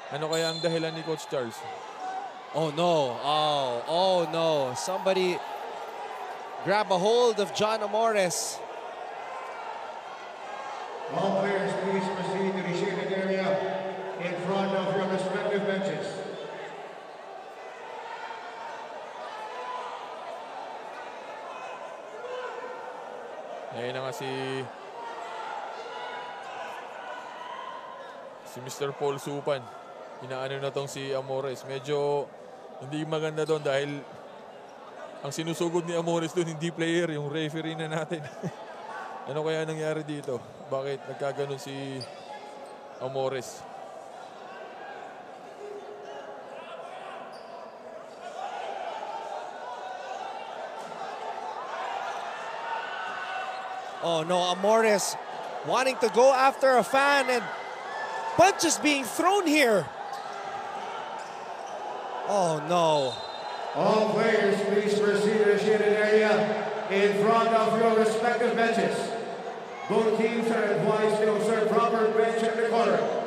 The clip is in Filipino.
Ano kaya ang dahilan ni Coach Charles? Oh no, oh no. Somebody grab a hold of John Amores. All players, please proceed to the shaded area in front of your respective benches. Ngayon na nga si Mr. Paul Supan. Inaano na tong si Amores. Medyo hindi maganda doon dahil ang sinusugod ni Amores doon hindi player, yung referee na natin. Ano kaya nangyari dito? Bakit nagkaganon si Amores? Oh no, Amores wanting to go after a fan and punches being thrown here. Oh no. All players, please proceed to the shaded area in front of your respective benches. Both teams are advised to observe proper bench in the corner.